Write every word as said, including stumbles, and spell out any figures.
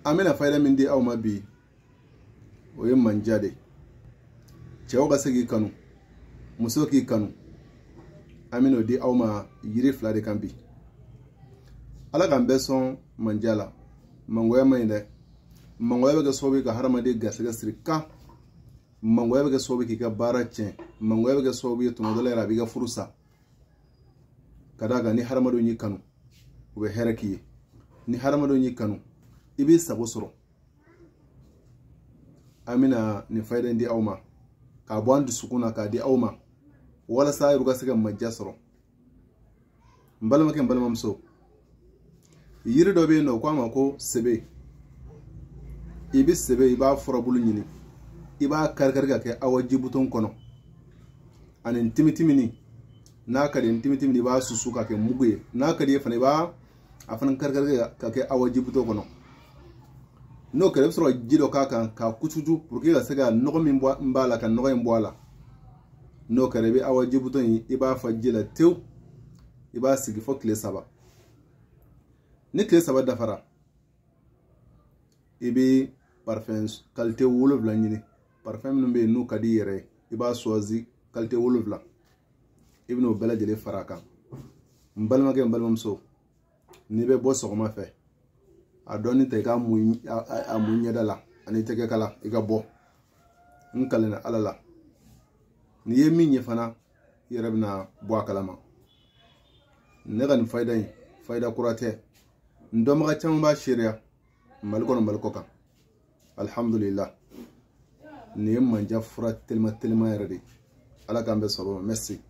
amina fayda min di aw ma bi o ye manja de cɛw ka se k'i kanu muso k'i kanu amina o di aw ma yiri fila de kan bi ala k'an bɛɛ sɔn manja la mangoya man ɲi dɛ mangoya bɛ kɛ sababu ka hadamaden garisɛgɛ siri kan mangoya bɛ kɛ sababu k'i ka baara tiɲɛ mangoya bɛ kɛ sababu ye tuma dɔ la yɛrɛ a b'i ka furu sa ka d'a kan ni hadamadenw y'i kanu u bɛ hɛrɛ k'i ye ni hadamadenw y'i kanu i b'i sago sɔrɔ an bɛna nin fayida in di aw ma k'a bɔ an dusukun na k'a di aw ma walasa aw ka se ka manja sɔrɔ n balimakɛ n balimamuso yiri dɔ bɛ yen nɔ o k'a ma ko sebe i bɛ sebe i b'a furabulu ɲini i b'a kari-kari ka kɛ awa ji buton kɔnɔ ani timitimini n'a ka di ye timitimini i b'a susu ka kɛ mugu ye n'a ka di ye fana i b'a a fana kari-kari ka kɛ awa ji buton kɔnɔ n'o kɛra i bɛ sɔrɔ ka ji dɔ k'a kan k'a kucucu pour que ka se ka nɔgɔ min b'a la ka nɔgɔ in bɔ a la n'o kɛra i bɛ awa ji buton in i b'a fa ji la tewu i b'a sigi fo tile saba ni tile saba dafara i bɛ parfum qualité wolonwula ɲini parfum minnu bɛ yen n'u ka di i yɛrɛ ye i b'a choisi qualité wolonwula i bɛ n'o bɛɛ lajɛlen fara a kan n balimakɛ n balimamuso n'i bɛ bɔ sɔgɔma fɛ a dɔɔni ta i ka mun a mun ɲɛda la ani tɛgɛ kala i ka bɔ n kalenna ala la n'i ye min ye fana i yɛrɛ bɛna bɔ a kalama ne ka nin fayida in fayida kura tɛ n dɔnbaga caman b'a seereya mali kɔnɔ mali kɔ kan alhamdulillah nin ye manja fura telima telima yɛrɛ de ala k'an bɛ sɔrɔ merci